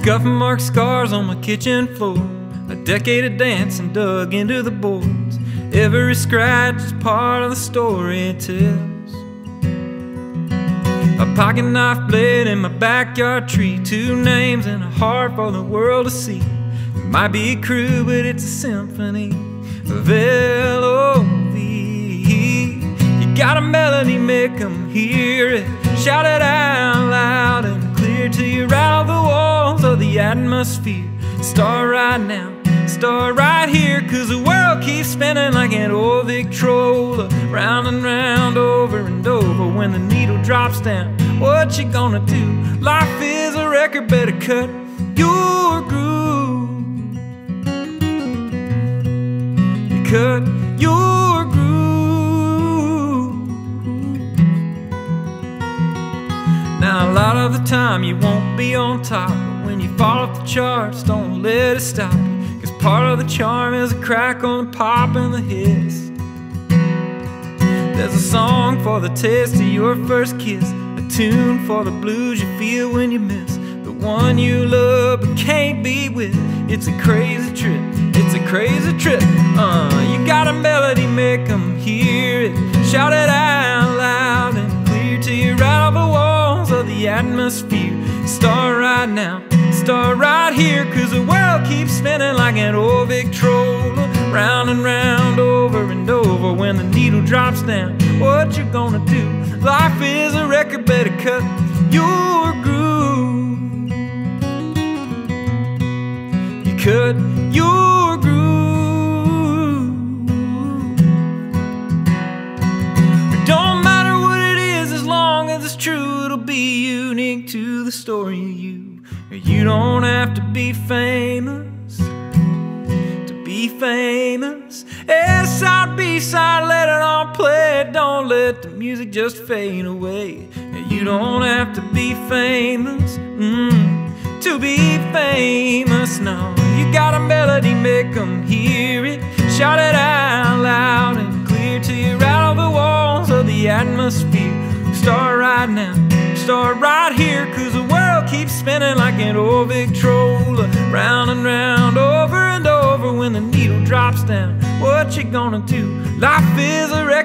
Scuff mark scars on my kitchen floor, a decade of dancing dug into the boards. Every scratch is part of the story it tells. A pocket knife blade in my backyard tree, two names and a heart for the world to see. It might be crude, but it's a symphony of L-O-V-E. You got a melody, make them hear it. Shout it out loud and clear till you rattle the walls of the atmosphere. Start right now, start right here, 'cause the world keeps spinning like an old Victrola, round and round, over and over. When the needle drops down, what you gonna do? Life is a record, better cut your groove. You cut your groove. Now a lot of the time you won't be on top, but when you fall off the charts, don't let it stop you. 'Cause part of the charm is a crack on the pop and the hiss. There's a song for the taste of your first kiss, a tune for the blues you feel when you miss the one you love but can't be with. It's a crazy trip, it's a crazy trip. You got a melody, make them hear it. Shout it out loud and clear till you rattle the walls of the atmosphere. Start right now, start right here, 'cause the world keeps spinning like an old Victrola, round and round, over and over. When the needle drops down, what you gonna do? Life is a record, better cut your groove. You cut your groove. It don't matter what it is, as long as it's true, it'll be unique to the story of you. You don't have to be famous to be famous. A-side, B-side, let it all play. Don't let the music just fade away. You don't have to be famous to be famous, no. You got a melody, make them hear it. Shout it out loud and clear till you rattle the walls of the atmosphere. Start right now, start right here, 'cause the world keeps spinning like an old Victrola, round and round, over and over. When the needle drops down, what you gonna do? Life is a record.